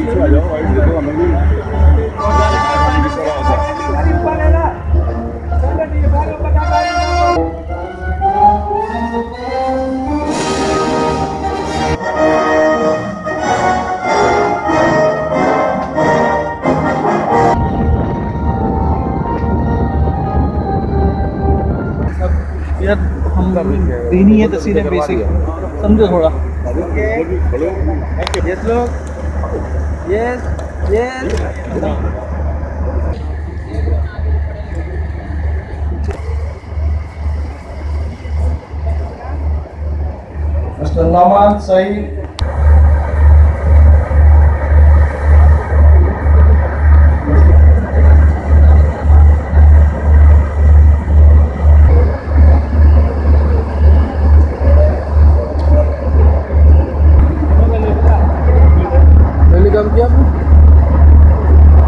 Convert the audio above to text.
हम देनी है तस्वीरें बेसिक समझो थोड़ा। यस लोग, yes yes. Mister Nauman Saeed